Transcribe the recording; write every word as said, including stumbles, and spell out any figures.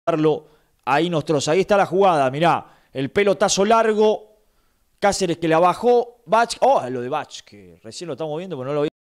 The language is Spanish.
Ahí Nostroza, ahí está la jugada, mirá, el pelotazo largo, Cáceres que la bajó, Bach, oh, lo de Bach, que recién lo estamos viendo, pero no lo vi.